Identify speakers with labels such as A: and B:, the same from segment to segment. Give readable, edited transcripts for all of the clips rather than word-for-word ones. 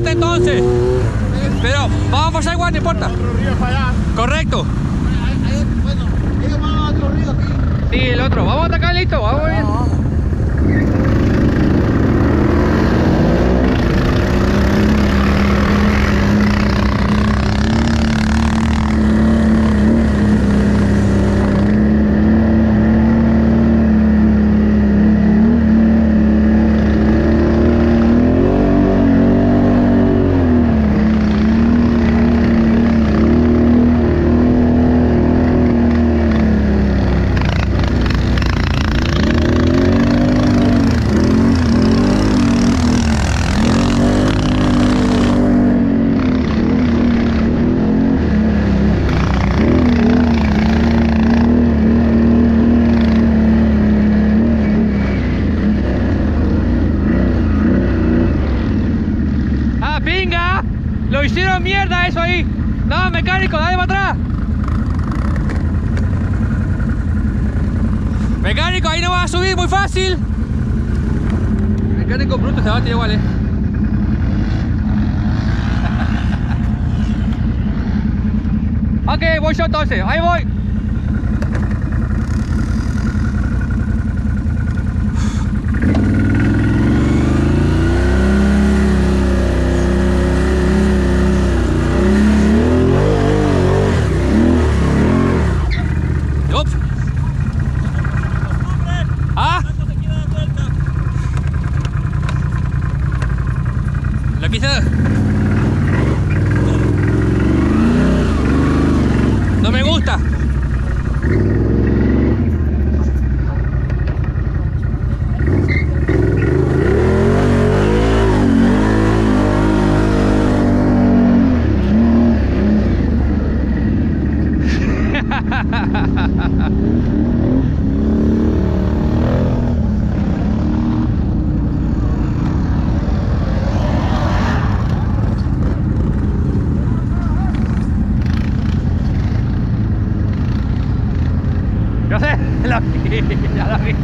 A: suerte entonces. Pero vamos a pasar igual, no importa.
B: Otro río para allá.
A: Correcto.
B: Bueno, ellos van a otro río aquí.
A: Sí, el otro. Vamos a atacar, listo. Vamos bien. ¡Pinga! ¡Lo hicieron mierda eso ahí! ¡No, mecánico, dale para atrás! Mecánico, ahí no vas a subir, muy fácil. Mecánico bruto se va a tirar igual, Ok, voy yo entonces, ahí voy. No me gusta. Yo sé, ya la vi.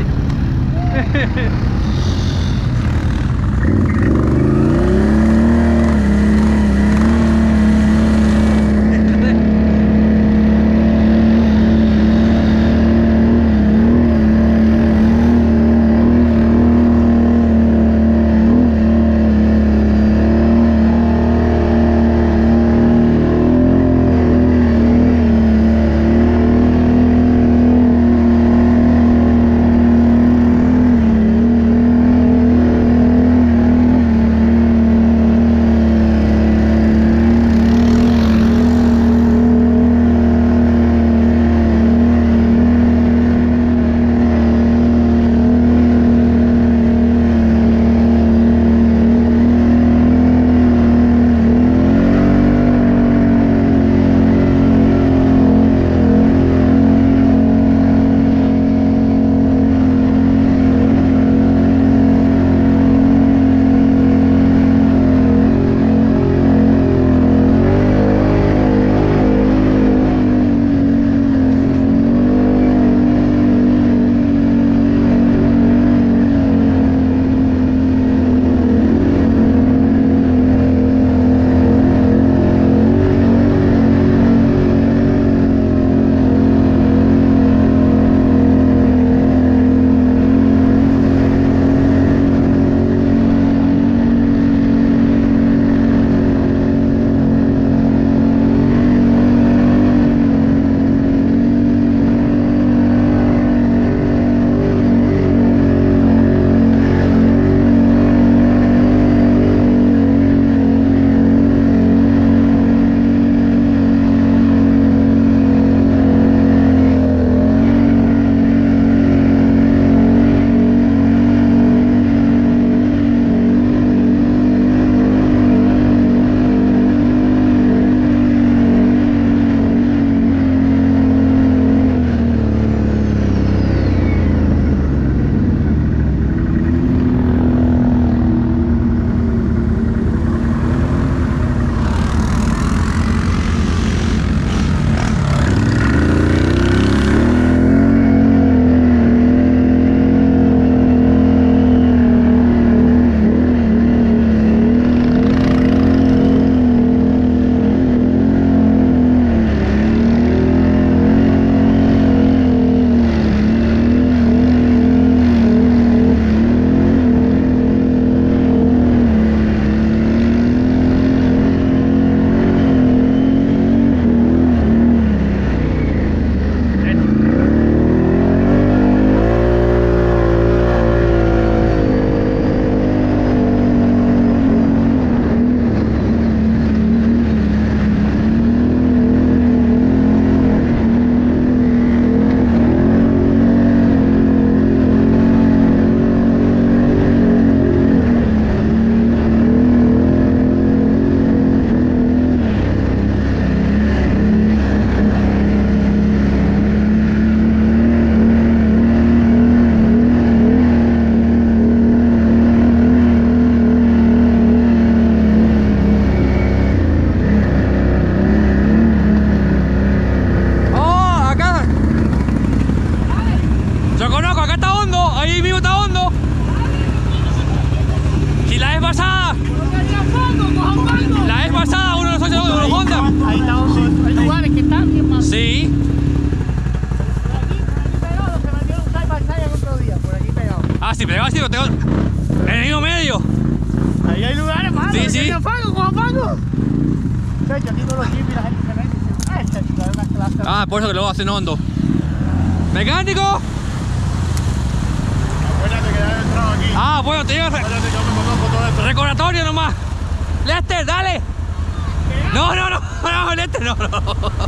A: Ah, sí, pero tengo en el mismo medio.
B: Ahí hay lugares, mano.
A: Sí, sí.
B: Con apago. Chacho, aquí todos los jeeps y la gente se mete y dice, ay, chacho, da una clase.
A: Ah, por eso que lo hacen hondo. ¡Mecánico!
B: Acuérdate que ya he entrado aquí.
A: Ah, bueno, te digo
B: Acuérdate que yo me conozco todo esto.
A: recordatorio nomás. Lester, dale. No, Lester, no.
B: Mételo.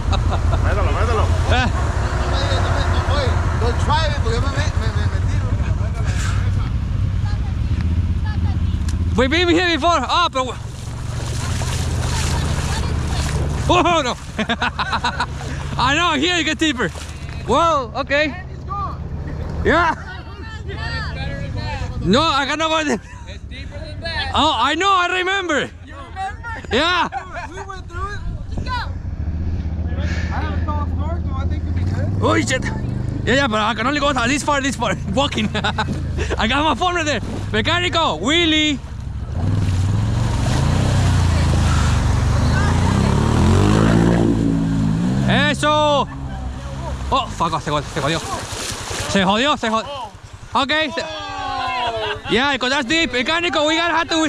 A: Eh,
B: Don't try it, porque me tiro.
A: we've been here before. Ah, pero... Oh, no. I know, here it gets deeper. Whoa, okay. Yeah. No, I got no more.
C: It's deeper than that.
A: Oh, I know, I remember.
C: You remember?
A: Yeah.
C: We went through it.
D: Let's go.
C: I haven't thought snorkel. I think it'd be good.
A: Oh, shit. Yeah, but I can only go this far, walking. I got my phone right there. Mecánico, Willy. Eso. Oh, fuck, se jodió. Se jodió. Okay. Yeah, because that's deep. Mecánico, we gotta have to...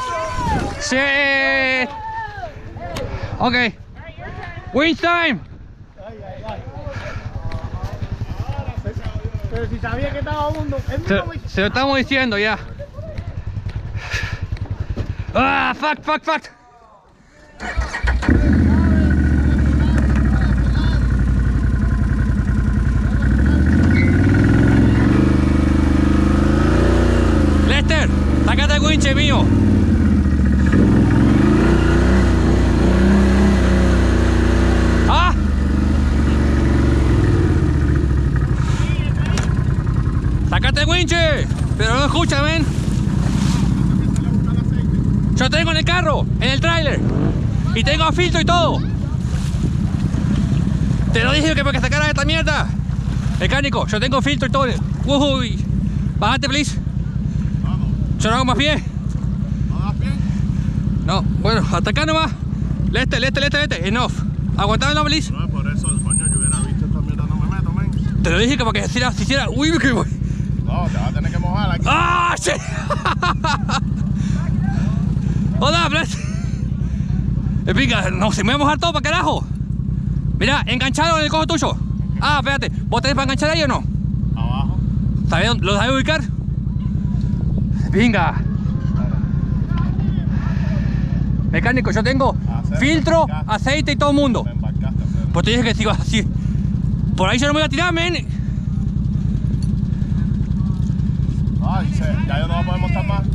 A: Shit. Okay. Winch time.
B: Pero si sabía que estaba hondo.
A: Se lo estamos diciendo ya. Ah, fuck. Lester, sácate el winche mío. Ah. Sácate el winche. Pero no escucha, ven. Yo tengo en el carro, en el tráiler. Y tengo filtro y todo. Te lo dije que para que sacaras esta mierda. Mecánico, yo tengo filtro y todo. Uy. Bájate, please. Yo no hago más pie.
B: ¿No das pie?
A: No, bueno, hasta acá nomás. Lester. Enough. Aguantame la please.
B: No, por eso, coño, yo hubiera visto esta mierda, no me meto, men.
A: Te lo dije que para que se hiciera. Uy, que voy.
B: No, te vas a tener que mojar aquí.
A: ¡Ah, shit! Hola, bless. Venga, no, se me va a mojar todo para carajo. Mira, enganchado en el cojo tuyo. Ah, espérate, ¿vos tenés para enganchar ahí o no?
B: Abajo.
A: ¿Lo sabés ubicar? Venga. Mecánico, yo tengo filtro, aceite y todo el mundo.
B: Me embarcaste, pero...
A: Pues te dije que sigo así. Por ahí yo no me voy a tirar, men.
B: Ah, dice, ya yo no voy a poder montar más.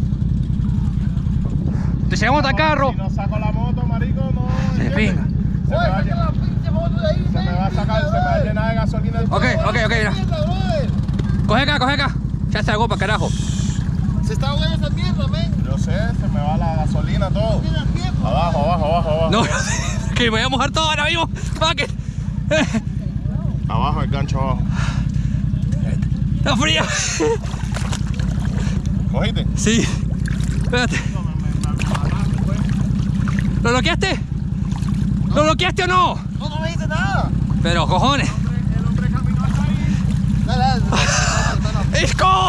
A: Te llevamos hasta el carro.
B: Si no saco la moto, marico, no.
A: Venga.
B: Se me va a sacar, se me va a llenar de gasolina el
A: Ok, mira. Coge acá. Ya se hago para carajo.
B: Se está ahogando esa mierda, men. Yo sé, se me va la gasolina, todo. Abajo.
A: No, que me voy a mojar todo ahora mismo. Fuck it.
B: Abajo, el gancho abajo.
A: Está fría.
B: ¿Cogiste?
A: Sí. Espérate. ¿Lo bloqueaste? ¿Lo bloqueaste o no?
B: No me dice nada.
A: Pero cojones.
B: El hombre caminó hasta ahí. Dale.
A: ¡Isco!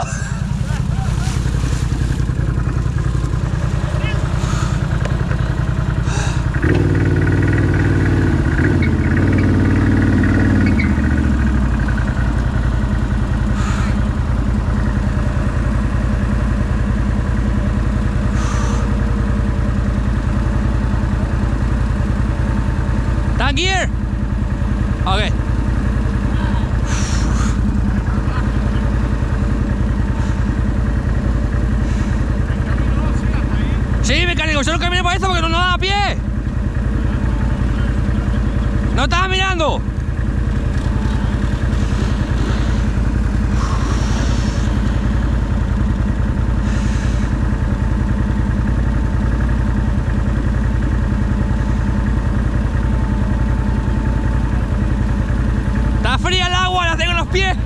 A: Gear. Okay. Sí, mecánico, yo no caminé por eso porque no daba pie. No estaba mirando. Está fría el agua, la tengo en los pies.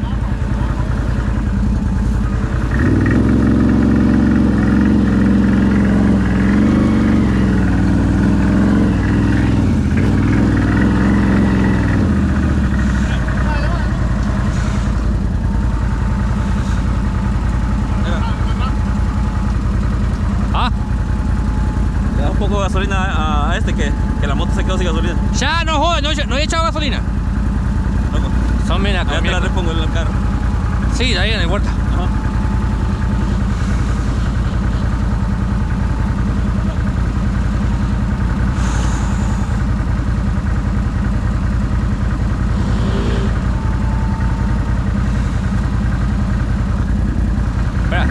D: gasolina a este que la moto se quedó sin gasolina.
A: Ya, no jodas, no he echado gasolina.
D: Loco.
A: Son mira,
D: Ya te la repongo en el carro.
A: Sí, ahí en el huerta.
D: Ajá.
A: Espera.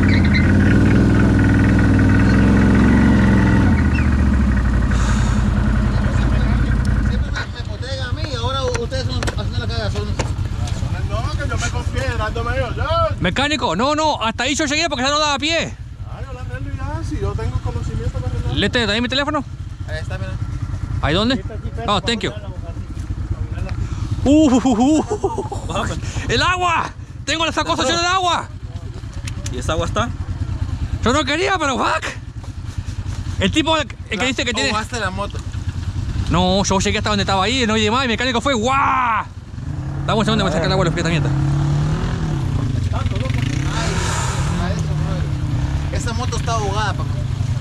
E: Siempre me potegan a mí y ahora ustedes son haciendo la caga solo.
B: No, que yo me confié, dándome yo.
A: Mecánico, no, hasta ahí yo llegué porque ya no daba pie.
B: Ay, yo la arreglo ya, si yo tengo conocimiento para arreglar.
A: Lete, dame mi teléfono.
E: Ahí está, mira.
A: ¿Ahí dónde? Oh, thank you. ¡El agua! Tengo esa cosa llena de agua.
D: ¿Y esa agua está?
A: Yo no quería, pero fuck. El tipo el que dice que tiene...
E: Hasta la moto.
A: No, yo llegué hasta donde estaba ahí, no llegué más, y el mecánico fue ¡guau! Dame un segundo, me saca el agua de los pies también.
E: Esa moto está ahogada, Paco.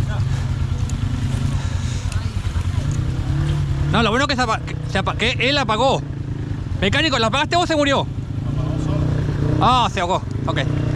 A: No, lo bueno es que él la apagó. Mecánico, ¿la apagaste o se murió? Ah, se ahogó. Ok.